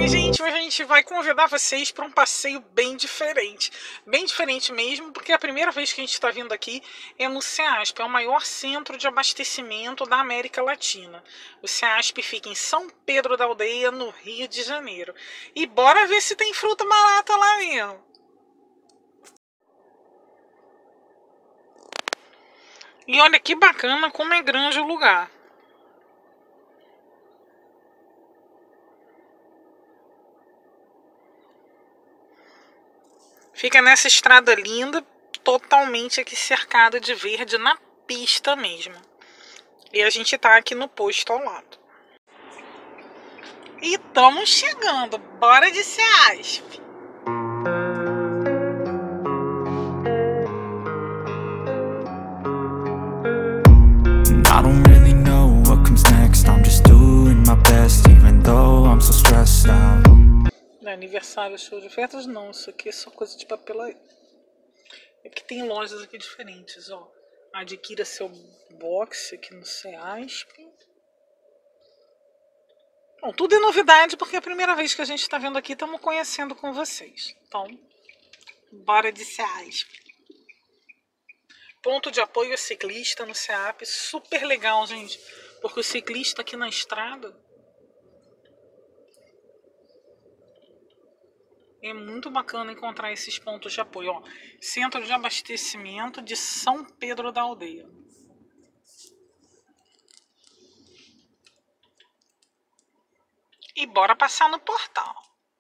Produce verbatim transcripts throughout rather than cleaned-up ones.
Oi gente, hoje a gente vai convidar vocês para um passeio bem diferente. Bem diferente mesmo, porque a primeira vez que a gente está vindo aqui é no CEASP, é o maior centro de abastecimento da América Latina. O CEASP fica em São Pedro da Aldeia, no Rio de Janeiro. E bora ver se tem fruta barata lá mesmo. E olha que bacana como é grande o lugar. Fica nessa estrada linda, totalmente aqui cercada de verde, na pista mesmo. E a gente tá aqui no posto ao lado. E estamos chegando, bora de CEASP! I don't really know what comes next. I'm just doing my best, even though I'm so stressed out. Aniversário, show de ofertas, não, isso aqui é só coisa de papelaria. É porque tem lojas aqui diferentes, ó. Adquira seu box aqui no CEASP. Bom, tudo é novidade porque é a primeira vez que a gente está vendo aqui, estamos conhecendo com vocês. Então, bora de CEASP. Ponto de apoio ciclista no CEASP, super legal, gente. Porque o ciclista aqui na estrada é muito bacana encontrar esses pontos de apoio. Ó, Centro de Abastecimento de São Pedro da Aldeia. E bora passar no portal.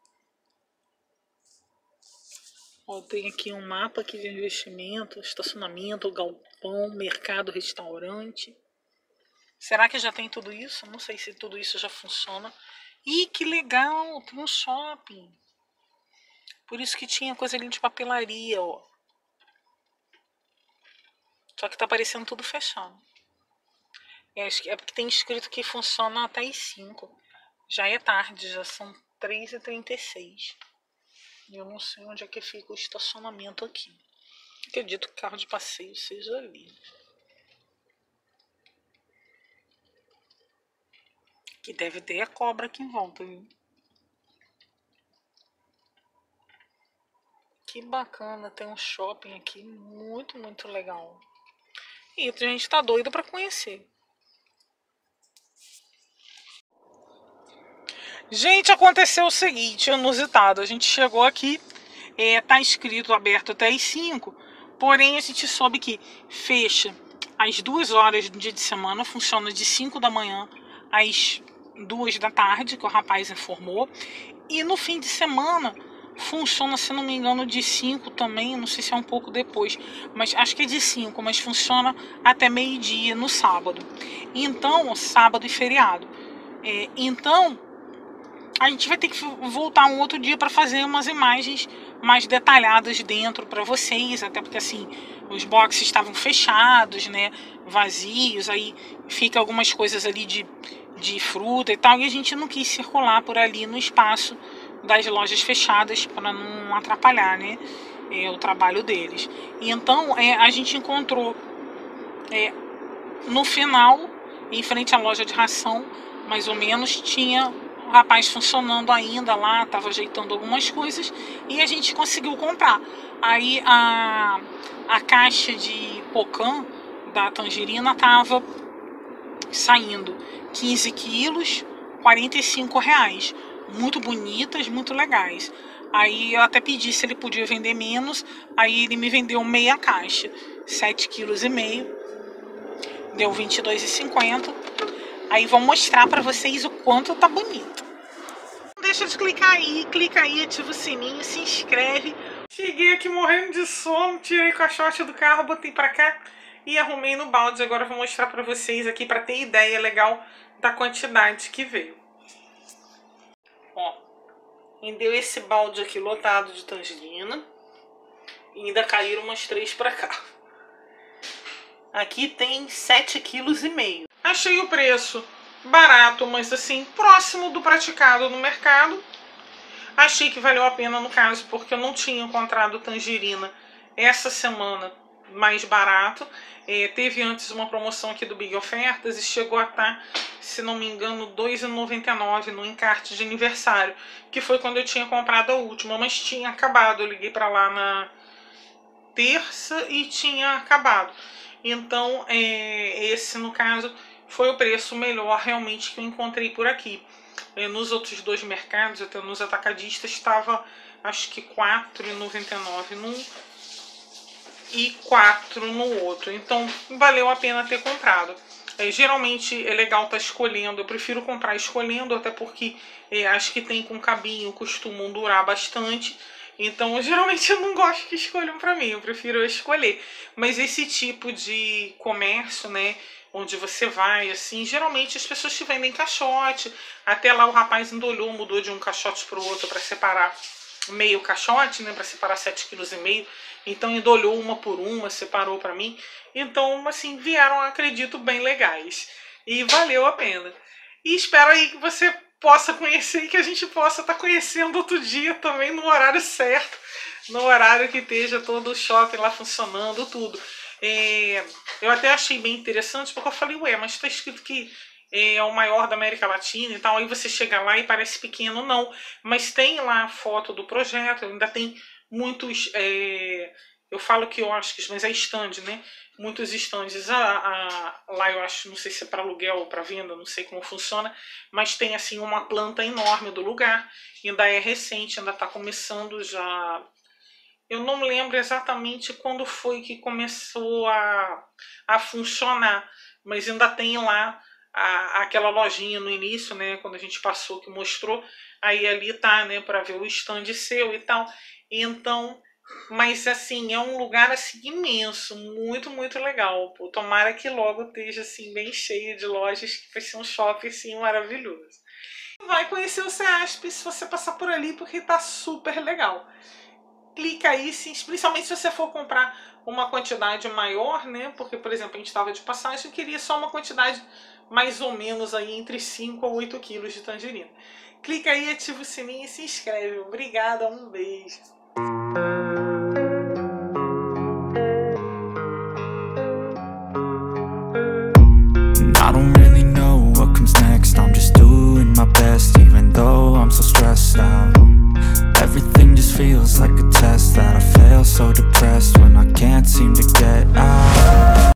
Ó, tem aqui um mapa aqui de investimento, estacionamento, galpão, mercado, restaurante. Será que já tem tudo isso? Não sei se tudo isso já funciona. Ih, que legal! Tem um shopping. Por isso que tinha coisa ali de papelaria, ó. Só que tá parecendo tudo fechado. É, é porque tem escrito que funciona até as cinco. Já é tarde, já são três e trinta e seis. E eu não sei onde é que fica o estacionamento aqui. Acredito que o carro de passeio seja ali. Que deve ter a cobra aqui em volta, viu? Que bacana, tem um shopping aqui muito, muito legal. E a gente tá doido pra conhecer. Gente, aconteceu o seguinte, inusitado. A gente chegou aqui, é, tá escrito aberto até as cinco, porém a gente soube que fecha às duas horas do dia de semana, funciona de cinco da manhã às duas da tarde, que o rapaz informou, e no fim de semana funciona, se não me engano, de cinco também, não sei se é um pouco depois, mas acho que é de cinco, mas funciona até meio-dia no sábado. Então, sábado e feriado. É, então, a gente vai ter que voltar um outro dia para fazer umas imagens mais detalhadas dentro para vocês, até porque assim, os boxes estavam fechados, né, vazios, aí fica algumas coisas ali de, de fruta e tal, e a gente não quis circular por ali no espaço das lojas fechadas para não atrapalhar, né, é, o trabalho deles. E então é, a gente encontrou é, no final, em frente à loja de ração, mais ou menos, tinha o rapaz funcionando ainda lá, estava ajeitando algumas coisas e a gente conseguiu comprar. Aí a, a caixa de pocã da tangerina estava saindo quinze quilos, quarenta e cinco reais. Muito bonitas, muito legais. Aí eu até pedi se ele podia vender menos, aí ele me vendeu meia caixa, sete quilos e meio, deu vinte e dois reais e cinquenta centavos. Aí vou mostrar pra vocês o quanto tá bonito. Não deixa de clicar aí, clica aí, ativa o sininho, se inscreve. Cheguei aqui morrendo de sono, tirei o caixote do carro, botei pra cá e arrumei no balde. Agora eu vou mostrar pra vocês aqui pra ter ideia legal da quantidade que veio. Ó, e deu esse balde aqui lotado de tangerina e ainda caíram umas três pra cá. Aqui tem sete quilos e meio. Achei o preço barato, mas assim, próximo do praticado no mercado. Achei que valeu a pena no caso, porque eu não tinha encontrado tangerina essa semana mais barato. É, teve antes uma promoção aqui do Big Ofertas e chegou a estar se não me engano, dois reais e noventa e nove centavos no encarte de aniversário, que foi quando eu tinha comprado a última, mas tinha acabado. Eu liguei para lá na terça e tinha acabado. Então, é, esse, no caso, foi o preço melhor realmente que eu encontrei por aqui. É, nos outros dois mercados, até nos atacadistas, estava acho que quatro reais e noventa e nove centavos num e quatro reais no outro. Então, valeu a pena ter comprado. É, geralmente é legal estar tá escolhendo, eu prefiro comprar escolhendo, até porque é, acho que tem com cabinho, costumam durar bastante. Então, geralmente eu não gosto que escolham para mim, eu prefiro escolher. Mas esse tipo de comércio, né, onde você vai, assim, geralmente as pessoas te vendem caixote. Até lá o rapaz endolhou, mudou de um caixote para o outro para separar meio caixote, né, para separar sete vírgula cinco quilos. Então endolhou uma por uma, separou para mim. Então, assim, vieram, acredito, bem legais. E valeu a pena. E espero aí que você possa conhecer e que a gente possa estar tá conhecendo outro dia também no horário certo, no horário que esteja todo o shopping lá funcionando, tudo. É, eu até achei bem interessante, porque eu falei, ué, mas está escrito que é o maior da América Latina e tal, aí você chega lá e parece pequeno, não. Mas tem lá a foto do projeto, ainda tem muitos, é, eu falo que eu acho que, mas é stand, né? Muitos estandes a, a, lá, eu acho, não sei se é para aluguel ou para venda, não sei como funciona, mas tem assim uma planta enorme do lugar, ainda é recente, ainda está começando já. Eu não lembro exatamente quando foi que começou a, a funcionar, mas ainda tem lá a, aquela lojinha no início, né, quando a gente passou, que mostrou, aí ali tá, né, para ver o stand seu e tal. Então, mas assim, é um lugar assim imenso, muito, muito legal. Pô, tomara que logo esteja assim bem cheio de lojas, que vai ser um shopping assim maravilhoso. Vai conhecer o CEASP se você passar por ali, porque tá super legal. Clica aí, sim, principalmente se você for comprar uma quantidade maior, né? Porque, por exemplo, a gente estava de passagem e queria só uma quantidade mais ou menos aí entre cinco a oito quilos de tangerina. Clica aí, ativa o sininho e se inscreve. Obrigada, um beijo.